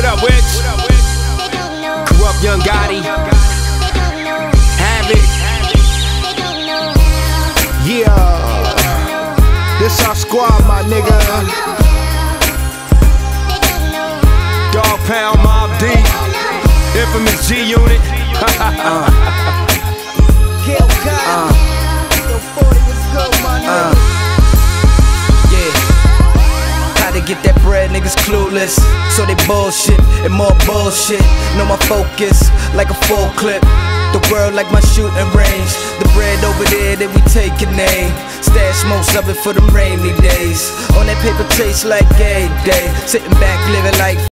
up, Witch? Corrupt Young Gotti. Have it. Yeah. This our squad, my nigga. Dog Pound, Mob Deep, Infamous G Unit. How to get that bread, niggas clueless. So they bullshit and more bullshit. Know my focus like a full clip. The world like my shooting range. The bread over there that we taking aim. Stash most of it for them rainy days. On that paper chase like game day. Sitting back living like